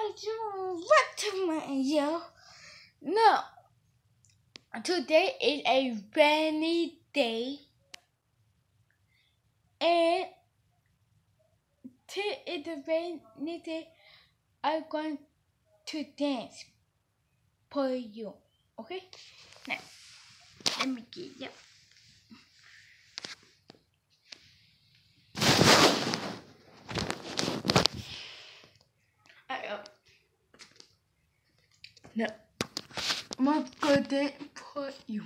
Yo, no. Today is a rainy day, and today is a rainy day. I'm going to dance for you. Okay? Now, let me get you. No, I'm going to dance for you.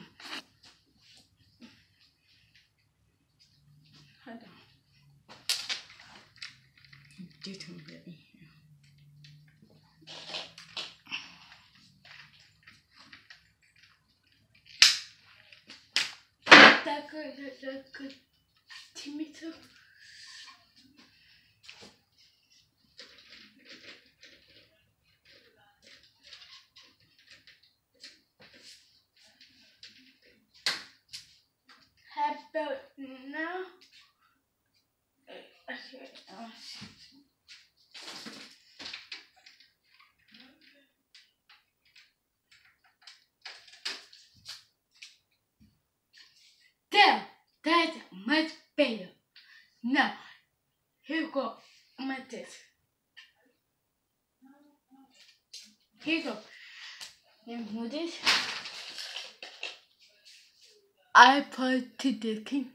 Hold on. Do too many. That's good. Tomato. How about now? Okay. There, that's much better. Now, here you go. Like this. Here you go. Let me move this. I put to the king.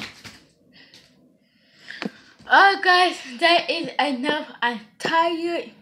Oh guys, that is enough. I'm tired.